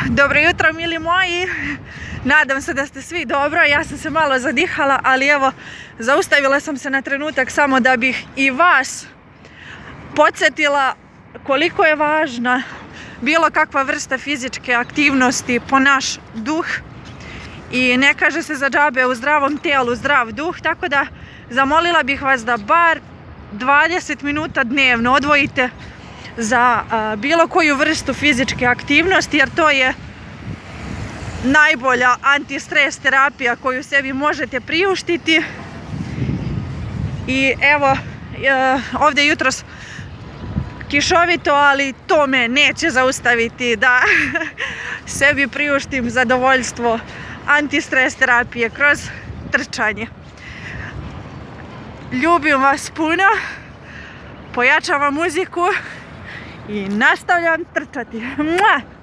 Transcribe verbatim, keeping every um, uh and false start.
Dobro jutro, mili moji. Nadam se da ste svi dobro. Ja sam se malo zadihala, ali evo, zaustavila sam se na trenutak samo da bih i vas podsjetila koliko je važna bilo kakva vrsta fizičke aktivnosti po naš duh. I ne kaže se za džabe u zdravom tijelu zdrav duh, tako da zamolila bih vas da bar dvadeset minuta dnevno odvojite za a, bilo koju vrstu fizičke aktivnosti, jer to je najbolja antistres terapija koju sebi možete priuštiti. I evo, e, ovdje jutros kišovito, ali to me neće zaustaviti da sebi priuštim zadovoljstvo antistres terapije kroz trčanje. Ljubim vas puno, pojačavam muziku i nastavljam trčati. Mua!